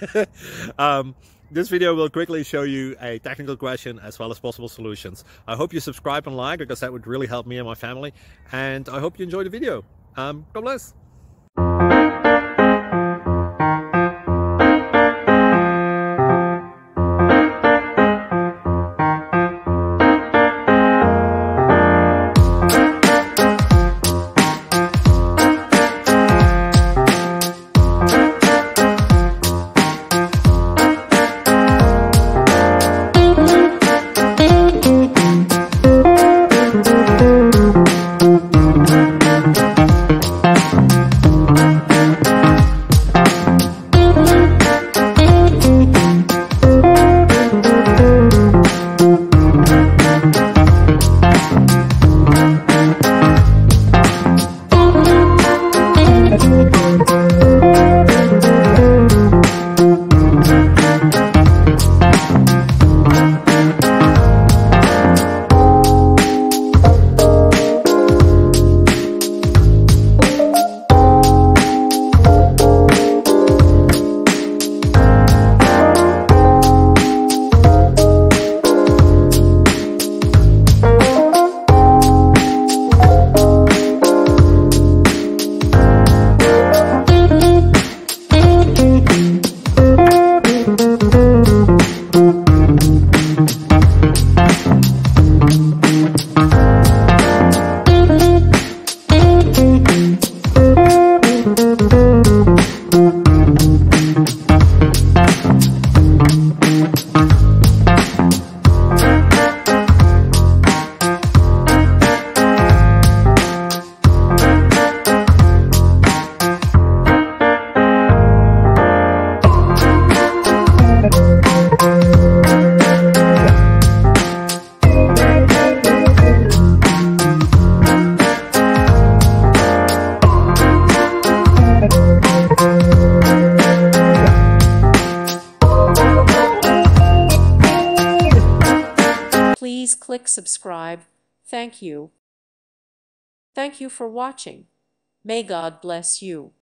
This video will quickly show you a technical question as well as possible solutions. I hope you subscribe and like, because that would really help me and my family. And I hope you enjoy the video. God bless. Please click subscribe. Thank you. Thank you for watching. May God bless you.